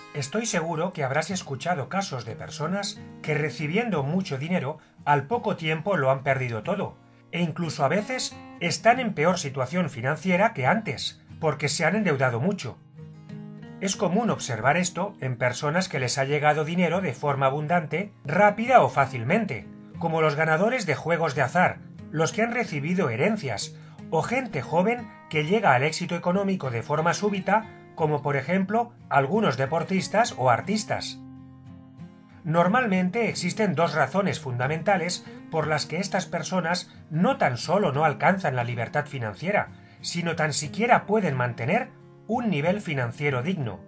Estoy seguro que habrás escuchado casos de personas que recibiendo mucho dinero al poco tiempo lo han perdido todo, e incluso a veces están en peor situación financiera que antes, porque se han endeudado mucho. Es común observar esto en personas que les ha llegado dinero de forma abundante, rápida o fácilmente, como los ganadores de juegos de azar, los que han recibido herencias, o gente joven que llega al éxito económico de forma súbita, como por ejemplo algunos deportistas o artistas. Normalmente existen dos razones fundamentales por las que estas personas no tan solo no alcanzan la libertad financiera, sino tan siquiera pueden mantener un nivel financiero digno.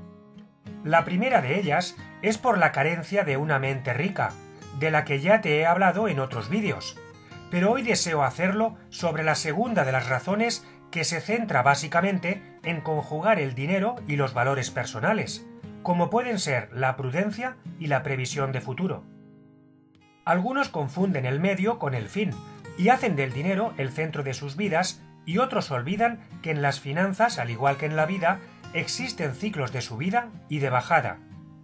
La primera de ellas es por la carencia de una mente rica, de la que ya te he hablado en otros vídeos, pero hoy deseo hacerlo sobre la segunda de las razones, que se centra básicamente en conjugar el dinero y los valores personales, como pueden ser la prudencia y la previsión de futuro. Algunos confunden el medio con el fin y hacen del dinero el centro de sus vidas, y otros olvidan que en las finanzas, al igual que en la vida, existen ciclos de subida y de bajada.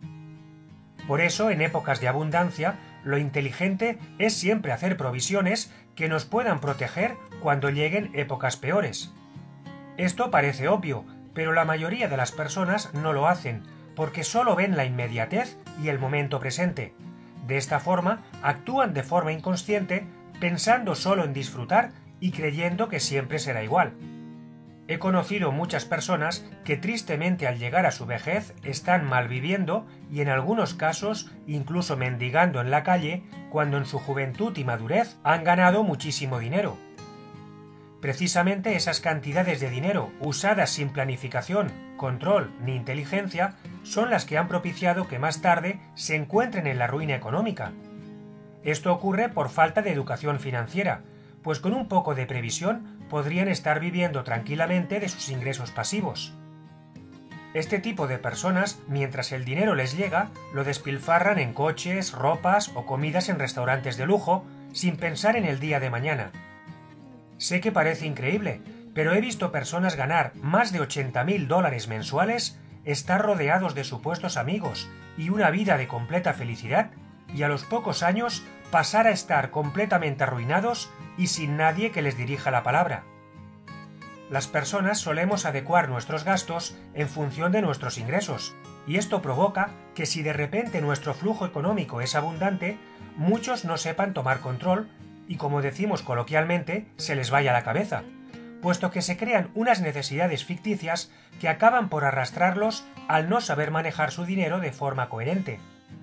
Por eso, en épocas de abundancia, lo inteligente es siempre hacer provisiones que nos puedan proteger cuando lleguen épocas peores. Esto parece obvio, pero la mayoría de las personas no lo hacen, porque solo ven la inmediatez y el momento presente. De esta forma, actúan de forma inconsciente, pensando solo en disfrutar y creyendo que siempre será igual. He conocido muchas personas que tristemente al llegar a su vejez están malviviendo y en algunos casos incluso mendigando en la calle, cuando en su juventud y madurez han ganado muchísimo dinero. Precisamente esas cantidades de dinero usadas sin planificación, control ni inteligencia son las que han propiciado que más tarde se encuentren en la ruina económica. Esto ocurre por falta de educación financiera, pues con un poco de previsión podrían estar viviendo tranquilamente de sus ingresos pasivos. Este tipo de personas, mientras el dinero les llega, lo despilfarran en coches, ropas o comidas en restaurantes de lujo, sin pensar en el día de mañana. Sé que parece increíble, pero he visto personas ganar más de $80.000 mensuales, estar rodeados de supuestos amigos y una vida de completa felicidad, y a los pocos años pasar a estar completamente arruinados y sin nadie que les dirija la palabra. Las personas solemos adecuar nuestros gastos en función de nuestros ingresos, y esto provoca que si de repente nuestro flujo económico es abundante, muchos no sepan tomar control y, como decimos coloquialmente, se les vaya la cabeza, puesto que se crean unas necesidades ficticias que acaban por arrastrarlos al no saber manejar su dinero de forma coherente.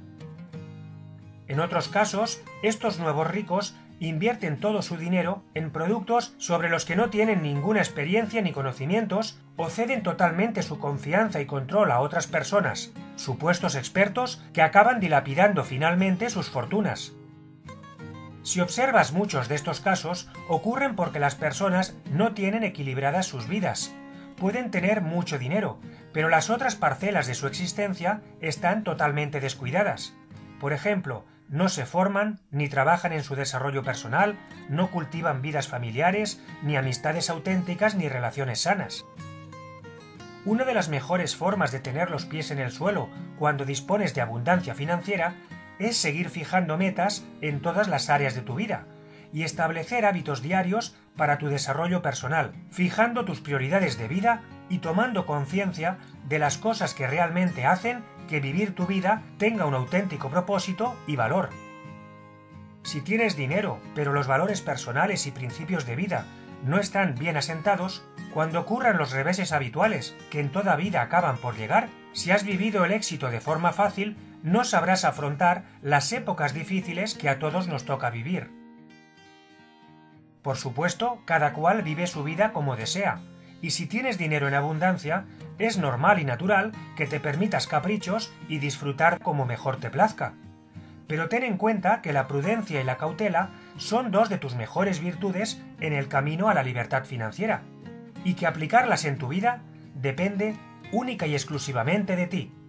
En otros casos, estos nuevos ricos invierten todo su dinero en productos sobre los que no tienen ninguna experiencia ni conocimientos, o ceden totalmente su confianza y control a otras personas, supuestos expertos, que acaban dilapidando finalmente sus fortunas. Si observas, muchos de estos casos ocurren porque las personas no tienen equilibradas sus vidas. Pueden tener mucho dinero, pero las otras parcelas de su existencia están totalmente descuidadas. Por ejemplo, no se forman, ni trabajan en su desarrollo personal, no cultivan vidas familiares, ni amistades auténticas, ni relaciones sanas. Una de las mejores formas de tener los pies en el suelo cuando dispones de abundancia financiera es seguir fijando metas en todas las áreas de tu vida y establecer hábitos diarios para tu desarrollo personal, fijando tus prioridades de vida y tomando conciencia de las cosas que realmente hacen que vivir tu vida tenga un auténtico propósito y valor. Si tienes dinero, pero los valores personales y principios de vida no están bien asentados, cuando ocurran los reveses habituales que en toda vida acaban por llegar, si has vivido el éxito de forma fácil, no sabrás afrontar las épocas difíciles que a todos nos toca vivir. Por supuesto, cada cual vive su vida como desea, y si tienes dinero en abundancia, es normal y natural que te permitas caprichos y disfrutar como mejor te plazca. Pero ten en cuenta que la prudencia y la cautela son dos de tus mejores virtudes en el camino a la libertad financiera, y que aplicarlas en tu vida depende única y exclusivamente de ti.